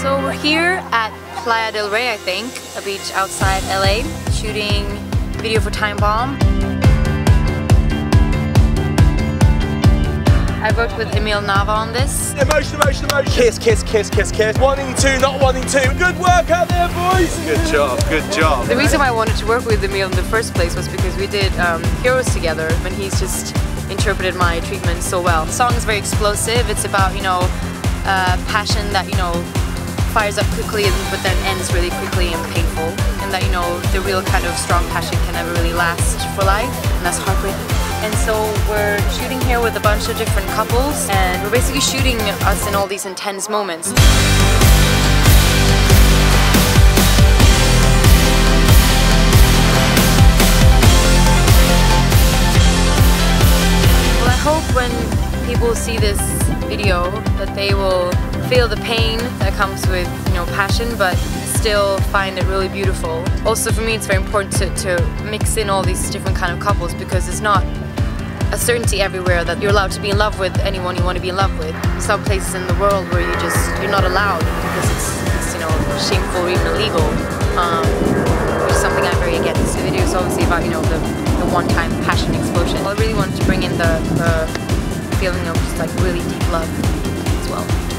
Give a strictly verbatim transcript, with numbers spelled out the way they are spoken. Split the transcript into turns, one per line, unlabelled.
So we're here at Playa del Rey, I think, a beach outside L A, shooting video for Timebomb. I worked with Emil Nava on this.
Emotion, emotion, emotion. Kiss, kiss, kiss, kiss, kiss. Wanting to, not wanting to. Good work out there, boys. Good job, good job.
The reason why I wanted to work with Emil in the first place was because we did um, Heroes together, and he's just interpreted my treatment so well. The song is very explosive. It's about, you know, uh, passion that, you know, fires up quickly but then ends really quickly and painful. And that, you know, the real kind of strong passion can never really last for life, and that's heartbreaking. And so we're shooting here with a bunch of different couples, and we're basically shooting us in all these intense moments. Well, I hope when people see this video that they will feel the pain that comes with, you know, passion, but still find it really beautiful. Also for me it's very important to, to mix in all these different kind of couples, because it's not a certainty everywhere that you're allowed to be in love with anyone you want to be in love with. Some places in the world where you just, you're not allowed because it's, it's you know, shameful or even illegal, um, which is something I'm very against. The video is obviously about, you know, the, the one-time passion explosion. I really wanted to bring in the, the feeling of just like really deep love as well.